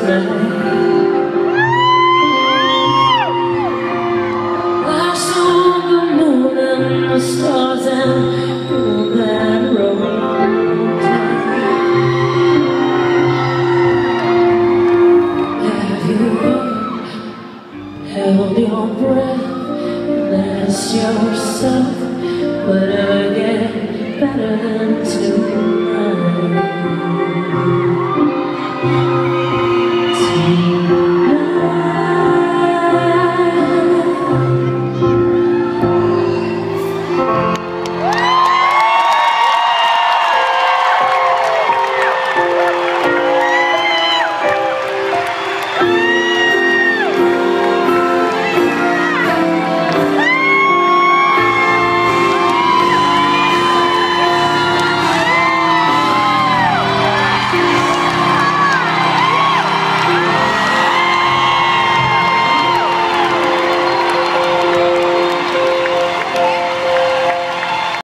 I saw the moon and the stars and all that road. Have you ever held your breath and asked yourself, would I get better than tonight?